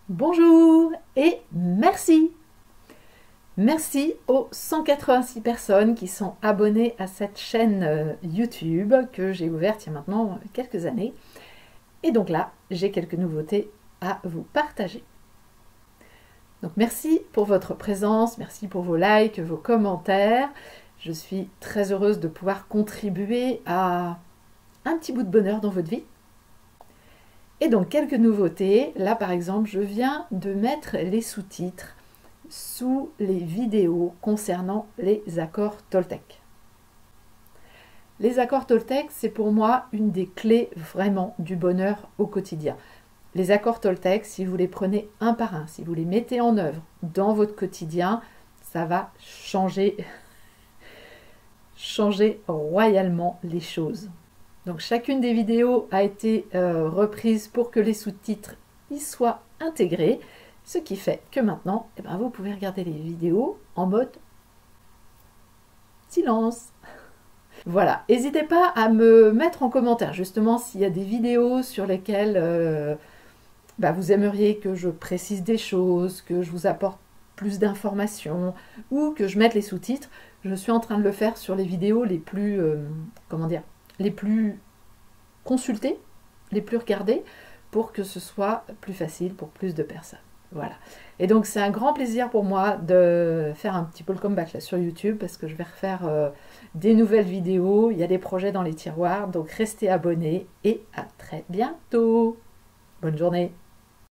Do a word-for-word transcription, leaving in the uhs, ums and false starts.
Bonjour et merci. Merci aux cent quatre-vingt-six personnes qui sont abonnées à cette chaîne YouTube que j'ai ouverte il y a maintenant quelques années. Et donc là, j'ai quelques nouveautés à vous partager. Donc merci pour votre présence, merci pour vos likes, vos commentaires. Je suis très heureuse de pouvoir contribuer à un petit bout de bonheur dans votre vie. Et donc quelques nouveautés. Là par exemple, je viens de mettre les sous-titres sous les vidéos concernant les accords Toltec. Les accords Toltec, c'est pour moi une des clés vraiment du bonheur au quotidien. Les accords Toltec, si vous les prenez un par un, si vous les mettez en œuvre dans votre quotidien, ça va changer, changer royalement les choses. Donc chacune des vidéos a été euh, reprise pour que les sous-titres y soient intégrés, ce qui fait que maintenant, eh ben, vous pouvez regarder les vidéos en mode silence. Voilà, n'hésitez pas à me mettre en commentaire justement s'il y a des vidéos sur lesquelles euh, bah, vous aimeriez que je précise des choses, que je vous apporte plus d'informations ou que je mette les sous-titres. Je suis en train de le faire sur les vidéos les plus, euh, comment dire, les plus consultées, les plus regardées, pour que ce soit plus facile pour plus de personnes. Voilà. Et donc c'est un grand plaisir pour moi de faire un petit peu le comeback là sur YouTube parce que je vais refaire euh, des nouvelles vidéos, il y a des projets dans les tiroirs, donc restez abonnés et à très bientôt. Bonne journée.